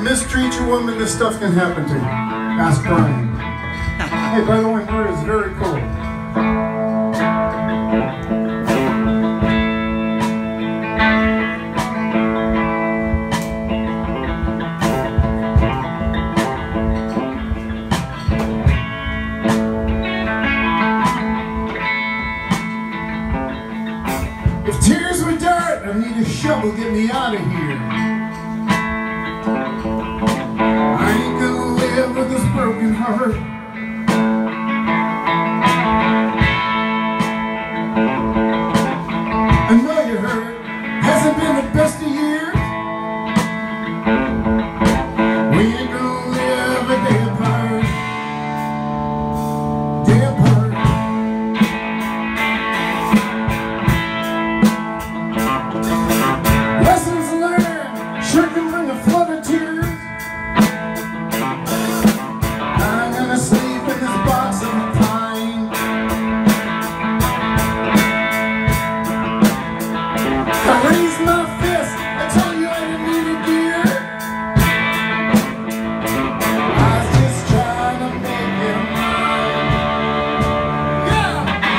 mistreat your woman, this stuff can happen to you. Ask Brian. Hey, by the way, Maria is very cool. If tears were dirt, I need a shovel, get me out of here. I ain't gonna live with this broken heart. I know you're hurt, hasn't been the best of years. We ain't gonna live a day apart. Day apart. Lessons learned sure can bring a flood of tears. I'm gonna sleep in this box of pine. I raise my fist, I tell you I didn't need a dear. I was just trying to make it mine. Yeah!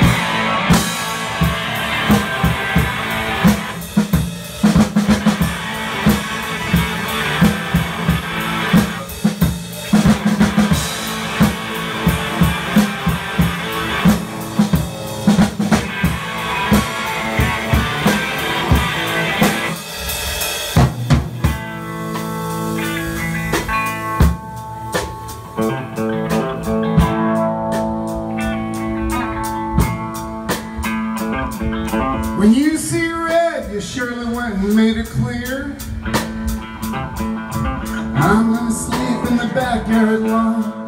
When you see red, you surely went and made it clear. I'm gonna sleep in the backyard lawn.